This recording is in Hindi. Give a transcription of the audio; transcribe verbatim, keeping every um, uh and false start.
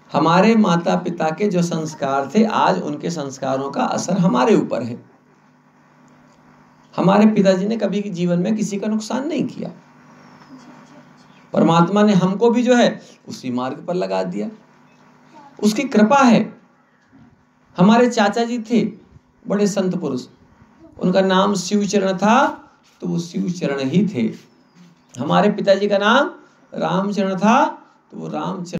हमारे माता पिता के जो संस्कार थे, आज उनके संस्कारों का असर हमारे ऊपर है। हमारे पिताजी ने कभी जीवन में किसी का नुकसान नहीं किया। परमात्मा ने हमको भी जो है उसी मार्ग पर लगा दिया, उसकी कृपा है। हमारे चाचा जी थे बड़े संत पुरुष, उनका नाम शिवचरण था, तो वो शिवचरण ही थे। हमारे पिताजी का नाम रामचरण था, तो वो रामचरण